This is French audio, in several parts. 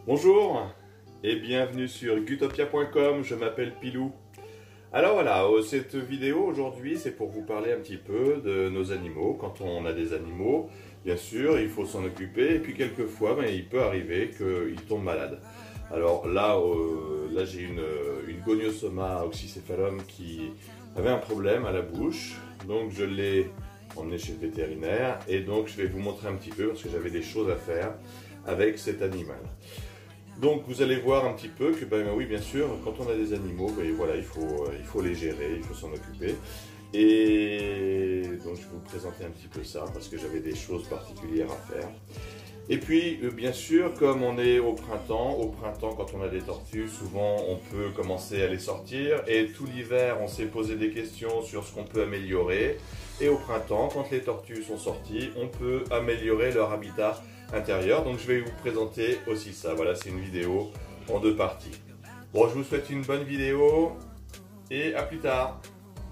Bonjour et bienvenue sur gutopia.com, je m'appelle Pilou. Alors voilà, cette vidéo aujourd'hui c'est pour vous parler un petit peu de nos animaux. Quand on a des animaux, bien sûr il faut s'en occuper et puis quelquefois il peut arriver qu'ils tombent malades. Alors là j'ai une Goniosoma oxycéphalum qui avait un problème à la bouche, donc je l'ai emmené chez le vétérinaire et donc je vais vous montrer un petit peu parce que j'avais des choses à faire avec cet animal. Donc vous allez voir un petit peu que oui bien sûr quand on a des animaux voilà, il faut les gérer, il faut s'en occuper. Et donc je vais vous présenter un petit peu ça parce que j'avais des choses particulières à faire. Et puis bien sûr comme on est au printemps quand on a des tortues souvent on peut commencer à les sortir et tout l'hiver on s'est posé des questions sur ce qu'on peut améliorer. Et au printemps quand les tortues sont sorties on peut améliorer leur habitat intérieur, donc je vais vous présenter aussi ça. Voilà, c'est une vidéo en deux parties. Bon, je vous souhaite une bonne vidéo et à plus tard.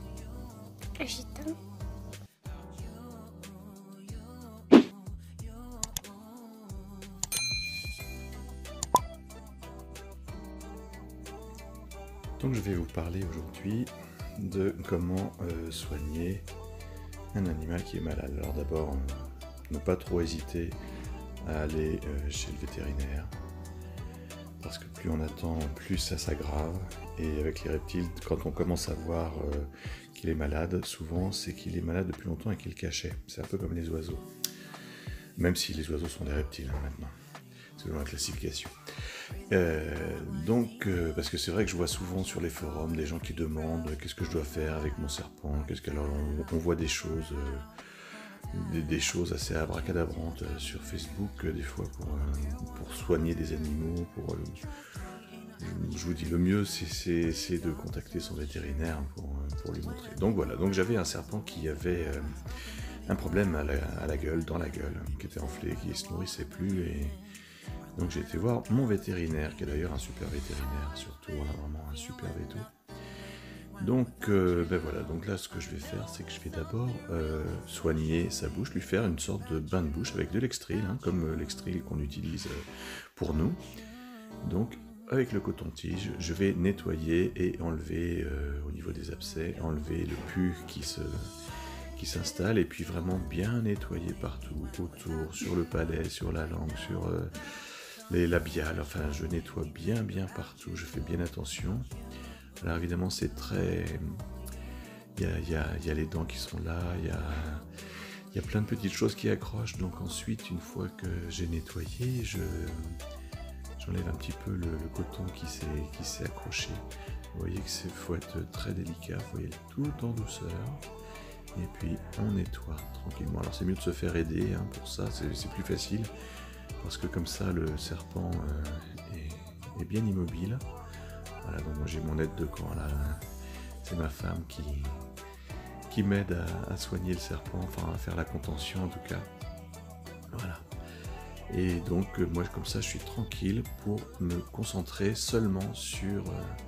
Donc je vais vous parler aujourd'hui de comment soigner un animal qui est malade. Alors d'abord, ne pas trop hésiter à aller chez le vétérinaire parce que plus on attend, plus ça s'aggrave. Et avec les reptiles, quand on commence à voir qu'il est malade, souvent c'est qu'il est malade depuis longtemps et qu'il le cachait. C'est un peu comme les oiseaux, même si les oiseaux sont des reptiles maintenant, selon la classification. Parce que c'est vrai que je vois souvent sur les forums des gens qui demandent qu'est-ce que je dois faire avec mon serpent, on voit des choses assez abracadabrantes sur Facebook des fois pour soigner des animaux. Je vous dis, le mieux c'est de contacter son vétérinaire pour lui montrer. Donc voilà, donc j'avais un serpent qui avait un problème à la gueule, dans la gueule, qui était enflé, qui ne se nourrissait plus. Et donc j'ai été voir mon vétérinaire, qui est d'ailleurs un super vétérinaire, surtout vraiment un super véto. Donc voilà, donc là ce que je vais faire, c'est que je vais d'abord soigner sa bouche, lui faire une sorte de bain de bouche avec de l'extril, comme l'extril qu'on utilise pour nous. Donc avec le coton-tige, je vais nettoyer et enlever au niveau des abcès, enlever le pus qui s'installe et puis vraiment bien nettoyer partout, autour, sur le palais, sur la langue, sur les labiales, enfin je nettoie bien partout, je fais bien attention. Alors évidemment c'est très... Il y a les dents qui sont là, il y a plein de petites choses qui accrochent, donc ensuite une fois que j'ai nettoyé, j'enlève un petit peu le coton qui s'est accroché. Vous voyez que faut être très délicat, vous voyez tout en douceur, et puis on nettoie tranquillement. Alors c'est mieux de se faire aider pour ça, c'est plus facile, parce que comme ça le serpent est bien immobile. Voilà, donc moi j'ai mon aide de camp là, c'est ma femme qui m'aide à soigner le serpent, enfin à faire la contention en tout cas. Voilà. Et donc moi comme ça je suis tranquille pour me concentrer seulement sur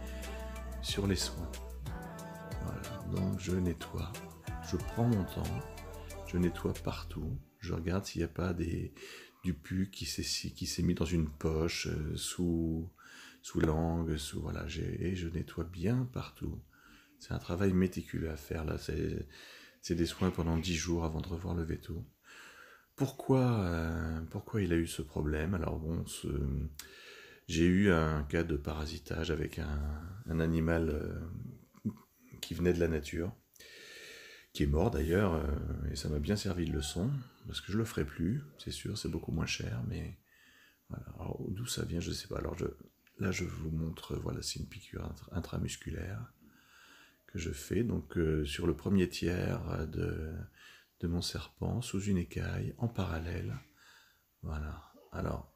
les soins. Voilà, donc je nettoie, je prends mon temps, je nettoie partout, je regarde s'il n'y a pas du pus qui s'est mis dans une poche, sous l'angle, voilà, et je nettoie bien partout. C'est un travail méticuleux à faire, là, c'est des soins pendant 10 jours avant de revoir le véto. Pourquoi il a eu ce problème? Alors bon, j'ai eu un cas de parasitage avec un animal qui venait de la nature, qui est mort d'ailleurs, et ça m'a bien servi de leçon, parce que je le ferai plus, c'est sûr, c'est beaucoup moins cher, mais voilà. Alors d'où ça vient, je sais pas. Alors là, je vous montre, voilà, c'est une piqûre intramusculaire que je fais, donc sur le premier tiers de mon serpent, sous une écaille, en parallèle. Voilà. Alors,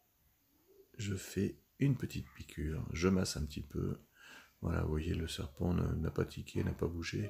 je fais une petite piqûre, je masse un petit peu. Voilà, vous voyez, le serpent n'a pas tiqué, n'a pas bougé.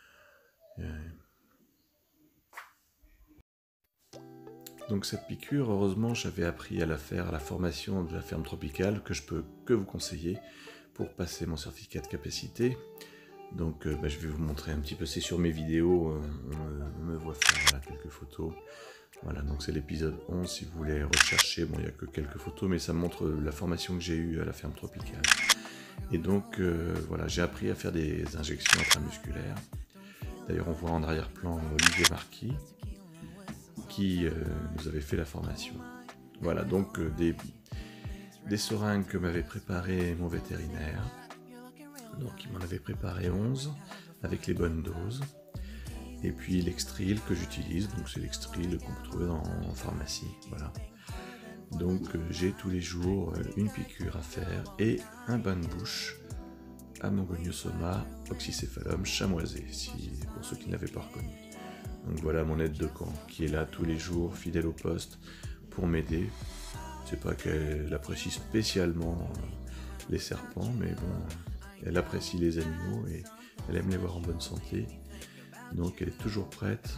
Donc cette piqûre, heureusement, j'avais appris à la faire à la formation de la ferme tropicale, que je peux que vous conseiller pour passer mon certificat de capacité. Donc je vais vous montrer un petit peu, c'est sur mes vidéos, on me voit faire voilà, quelques photos. Voilà, donc c'est l'épisode 11, si vous voulez rechercher, bon il n'y a que quelques photos, mais ça montre la formation que j'ai eue à la ferme tropicale. Et donc voilà, j'ai appris à faire des injections intramusculaires. D'ailleurs on voit en arrière-plan Olivier Marquis, qui nous avait fait la formation. Voilà, donc des seringues que m'avait préparé mon vétérinaire. Donc il m'en avait préparé 11 avec les bonnes doses. Et puis l'extril que j'utilise, donc c'est l'extril qu'on peut trouver en pharmacie. Voilà. Donc j'ai tous les jours une piqûre à faire et un bain de bouche à mon Goniosoma oxycéphalum chamoisé, pour ceux qui n'avaient pas reconnu. Donc voilà mon aide de camp qui est là tous les jours, fidèle au poste, pour m'aider. C'est pas qu'elle apprécie spécialement les serpents, mais bon, elle apprécie les animaux et elle aime les voir en bonne santé. Donc elle est toujours prête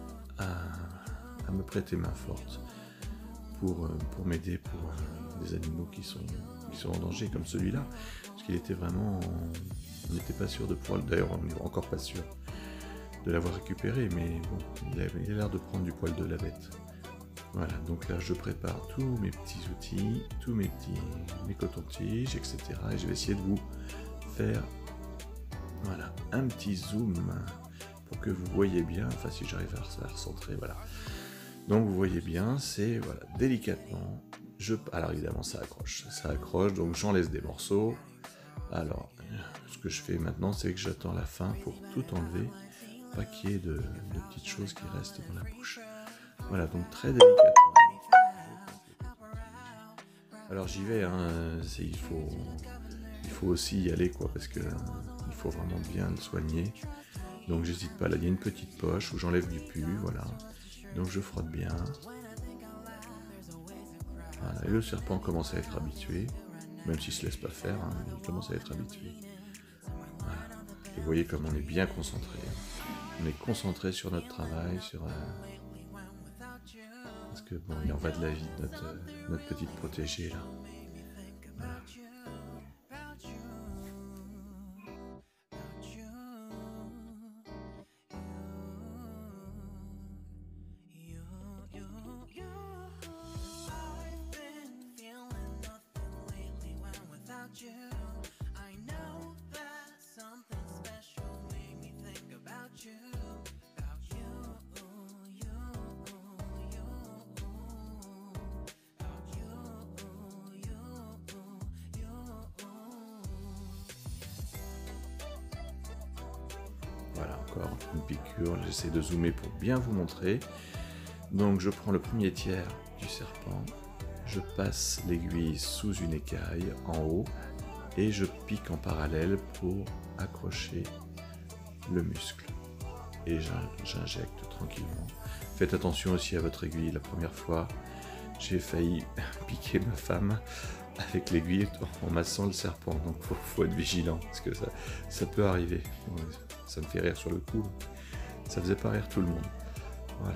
à me prêter main forte pour m'aider pour des animaux qui sont en danger comme celui-là. Parce qu'il était vraiment... On n'était pas sûr de pouvoir... D'ailleurs, on n'est encore pas sûr de l'avoir récupéré, mais bon, il a l'air de prendre du poil de la bête. Voilà, donc là je prépare tous mes petits outils, tous mes cotons-tiges, etc. Et je vais essayer de vous faire voilà, un petit zoom pour que vous voyez bien, enfin si j'arrive à recentrer, voilà. Donc vous voyez bien, c'est voilà, délicatement, alors évidemment ça accroche, donc j'en laisse des morceaux. Alors, ce que je fais maintenant, c'est que j'attends la fin pour tout enlever, pas qu'il y ait de petites choses qui restent dans la bouche. Voilà, donc très délicatement. Alors j'y vais, hein, il faut aussi y aller, quoi, parce que il faut vraiment bien le soigner. Donc j'hésite pas, là il y a une petite poche où j'enlève du pus, voilà. Donc je frotte bien. Voilà, et le serpent commence à être habitué, même s'il se laisse pas faire, hein, il commence à être habitué. Voilà. Et vous voyez comme on est bien concentré. On est concentré sur notre travail, parce que bon, il en va de la vie de notre petite protégée là. Voilà. Voilà, encore une piqûre, j'essaie de zoomer pour bien vous montrer. Donc je prends le premier tiers du serpent, je passe l'aiguille sous une écaille en haut et je pique en parallèle pour accrocher le muscle. Et j'injecte tranquillement. Faites attention aussi à votre aiguille. La première fois, j'ai failli piquer ma femme avec l'aiguille en massant le serpent. Donc faut être vigilant parce que ça peut arriver. Ça me fait rire sur le coup. Ça faisait pas rire tout le monde. Voilà.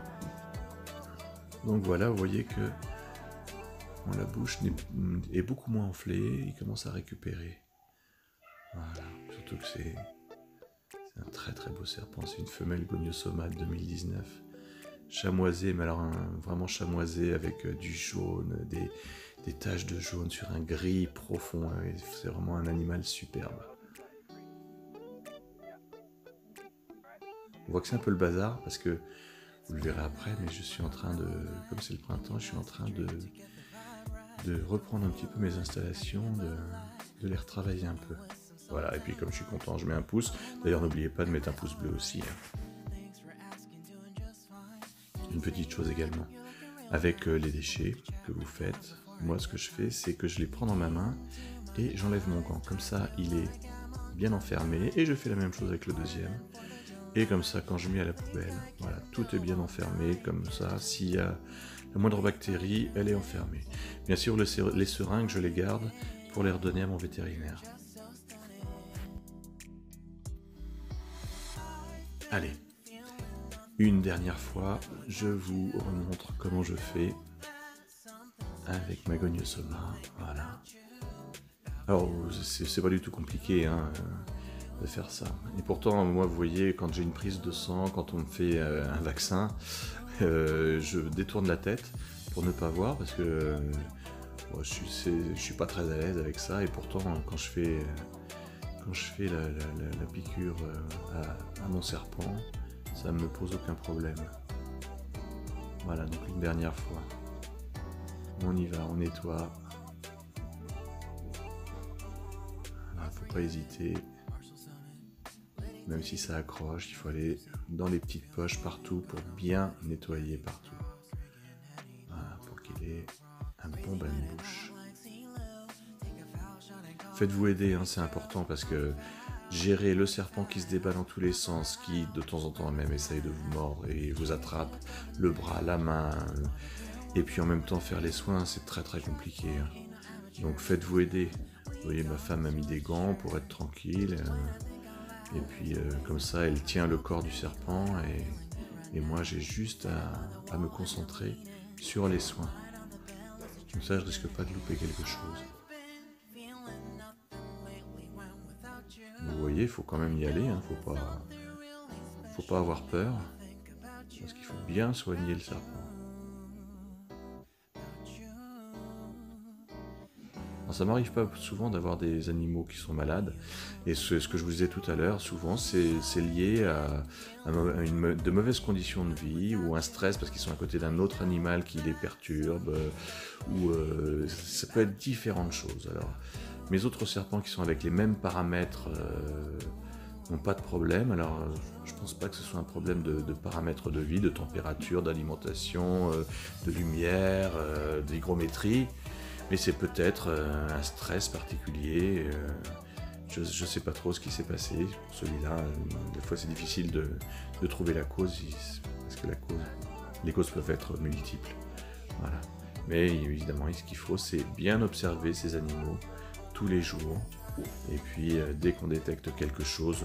Donc voilà, vous voyez que la bouche est beaucoup moins enflée. Il commence à récupérer. Voilà. Surtout que c'est un très très beau serpent. C'est une femelle Goniosoma de 2019. Chamoisé, mais alors vraiment chamoisé avec du jaune, des taches de jaune sur un gris profond. C'est vraiment un animal superbe. On voit que c'est un peu le bazar parce que vous le verrez après, mais je suis en train de, comme c'est le printemps, je suis en train de reprendre un petit peu mes installations, de les retravailler un peu. Voilà, et puis comme je suis content, je mets un pouce. D'ailleurs, n'oubliez pas de mettre un pouce bleu aussi. Une petite chose également, avec les déchets que vous faites, moi ce que je fais, c'est que je les prends dans ma main et j'enlève mon gant. Comme ça, il est bien enfermé et je fais la même chose avec le deuxième. Et comme ça, quand je mets à la poubelle, voilà, tout est bien enfermé, comme ça, s'il y a la moindre bactérie, elle est enfermée. Bien sûr, les seringues, je les garde pour les redonner à mon vétérinaire. Allez, une dernière fois, je vous remontre comment je fais avec ma Goniosoma, voilà. Alors, c'est pas du tout compliqué, hein. de faire ça. Et pourtant, moi, vous voyez, quand j'ai une prise de sang, quand on me fait un vaccin, je détourne la tête pour ne pas voir, parce que moi, je suis pas très à l'aise avec ça. Et pourtant, quand je fais la piqûre à mon serpent, ça ne me pose aucun problème. Voilà, donc une dernière fois. On y va, on nettoie. Voilà, faut pas hésiter. Même si ça accroche, il faut aller dans les petites poches partout pour bien nettoyer partout. Voilà, pour qu'il ait un bon bain de bouche. Faites-vous aider, hein, c'est important, parce que gérer le serpent qui se débat dans tous les sens, qui de temps en temps même essaye de vous mordre et vous attrape le bras, la main, et puis en même temps faire les soins, c'est très très compliqué. Hein. Donc faites-vous aider. Vous voyez, ma femme a mis des gants pour être tranquille, et puis comme ça elle tient le corps du serpent, et moi j'ai juste à me concentrer sur les soins. Comme ça je risque pas de louper quelque chose. Vous voyez, il faut quand même y aller, hein, faut pas avoir peur, parce qu'il faut bien soigner le serpent. Alors, ça m'arrive pas souvent d'avoir des animaux qui sont malades, et ce que je vous disais tout à l'heure, souvent c'est lié à de mauvaises conditions de vie, ou un stress parce qu'ils sont à côté d'un autre animal qui les perturbe, ou ça peut être différentes choses. Alors, mes autres serpents qui sont avec les mêmes paramètres n'ont pas de problème. Alors, je pense pas que ce soit un problème de paramètres de vie, de température, d'alimentation, de lumière, d'hygrométrie, mais c'est peut-être un stress particulier. Je ne sais pas trop ce qui s'est passé pour celui-là. Des fois, c'est difficile de trouver la cause, parce que les causes peuvent être multiples. Voilà. Mais évidemment, ce qu'il faut, c'est bien observer ces animaux tous les jours, et puis dès qu'on détecte quelque chose,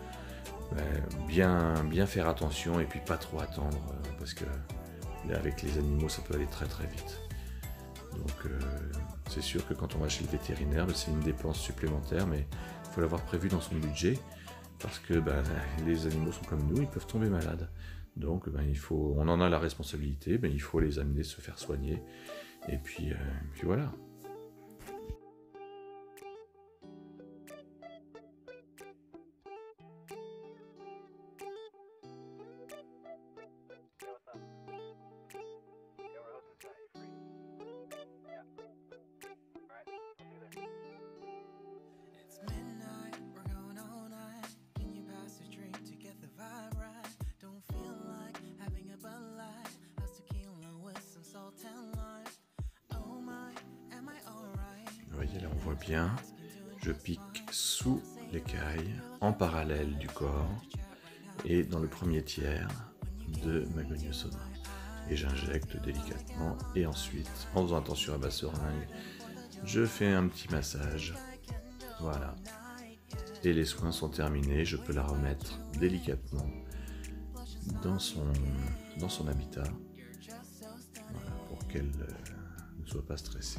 bien faire attention, et puis pas trop attendre, parce que là, avec les animaux ça peut aller très très vite. Donc c'est sûr que quand on va chez le vétérinaire, c'est une dépense supplémentaire, mais il faut l'avoir prévu dans son budget, parce que les animaux sont comme nous, ils peuvent tomber malades. Donc on en a la responsabilité, il faut les amener se faire soigner, et puis voilà. Vous voyez, là on voit bien, je pique sous l'écaille, en parallèle du corps, et dans le premier tiers de ma goniosoma. Et j'injecte délicatement, et ensuite, en faisant attention à ma seringue, je fais un petit massage. Voilà. Et les soins sont terminés, je peux la remettre délicatement dans son habitat, voilà, pour qu'elle ne soit pas stressée.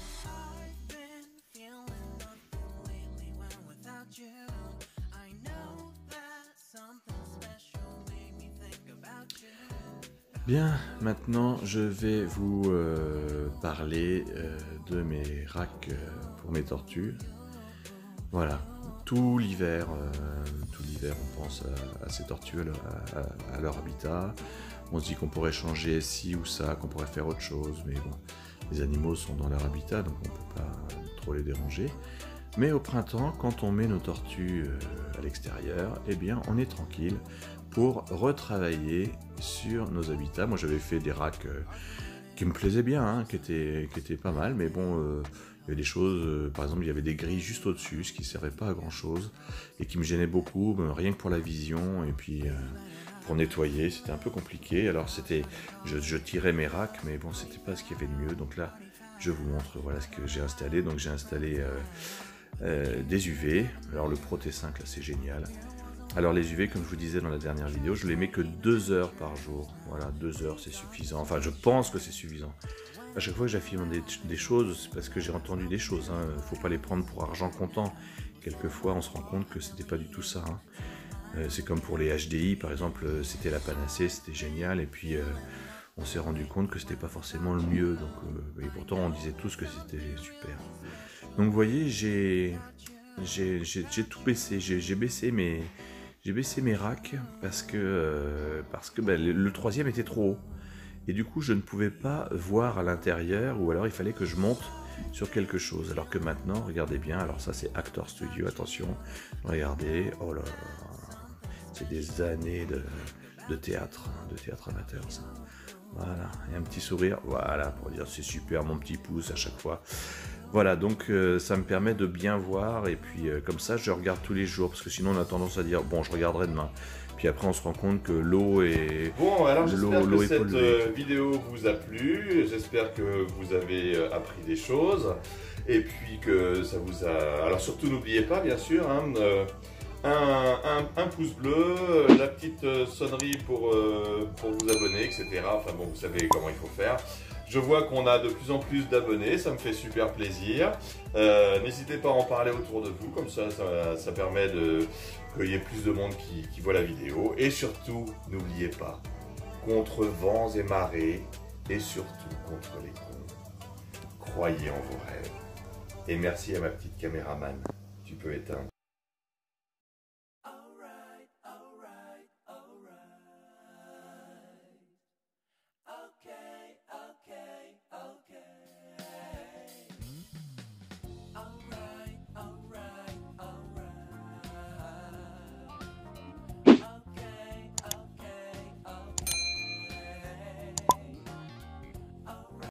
Bien, maintenant je vais vous parler de mes racks pour mes tortues. Voilà, tout l'hiver on pense à ces tortues, à leur habitat. On se dit qu'on pourrait changer ci ou ça, qu'on pourrait faire autre chose, mais bon, les animaux sont dans leur habitat, donc on ne peut pas trop les déranger. Mais au printemps, quand on met nos tortues à l'extérieur, eh bien on est tranquille pour retravailler sur nos habitats. Moi j'avais fait des racks qui me plaisaient bien, hein, qui étaient pas mal, mais bon, il y avait des choses, par exemple il y avait des grilles juste au-dessus, ce qui ne servait pas à grand chose, et qui me gênait beaucoup, rien que pour la vision, et puis pour nettoyer, c'était un peu compliqué. Alors je tirais mes racks, mais bon, c'était pas ce qu'il y avait de mieux, donc là, je vous montre, voilà ce que j'ai installé. Donc j'ai installé des UV, alors le Pro T5 là c'est génial. Alors les UV, comme je vous disais dans la dernière vidéo, je les mets que 2 heures par jour. Voilà, 2 heures c'est suffisant, enfin je pense que c'est suffisant. À chaque fois que j'affirme des choses, c'est parce que j'ai entendu des choses, hein. Faut pas les prendre pour argent comptant. quelquefois on se rend compte que c'était pas du tout ça. Hein. C'est comme pour les HDI par exemple, c'était la panacée, c'était génial, et puis on s'est rendu compte que c'était pas forcément le mieux, donc, et pourtant on disait tous que c'était super. Donc vous voyez, j'ai tout baissé, j'ai baissé mes racks parce que le troisième était trop haut. Et du coup, je ne pouvais pas voir à l'intérieur, ou alors il fallait que je monte sur quelque chose. Alors que maintenant, regardez bien, alors ça c'est Actor Studio, attention, regardez, oh là là, c'est des années de théâtre amateur ça. Voilà, et un petit sourire, voilà, pour dire c'est super mon petit pouce à chaque fois. Voilà, donc ça me permet de bien voir, et puis comme ça je regarde tous les jours, parce que sinon on a tendance à dire bon je regarderai demain. Puis après on se rend compte que l'eau est... Bon, alors j'espère que cette vidéo vous a plu, j'espère que vous avez appris des choses, et puis que ça vous a... Alors surtout n'oubliez pas bien sûr, hein, un pouce bleu, la petite sonnerie pour vous abonner, etc. Enfin bon, vous savez comment il faut faire. Je vois qu'on a de plus en plus d'abonnés, ça me fait super plaisir. N'hésitez pas à en parler autour de vous, comme ça permet qu'il y ait plus de monde qui voit la vidéo. Et surtout, n'oubliez pas, contre vents et marées, et surtout contre les cons, croyez en vos rêves. Et merci à ma petite caméraman, tu peux éteindre.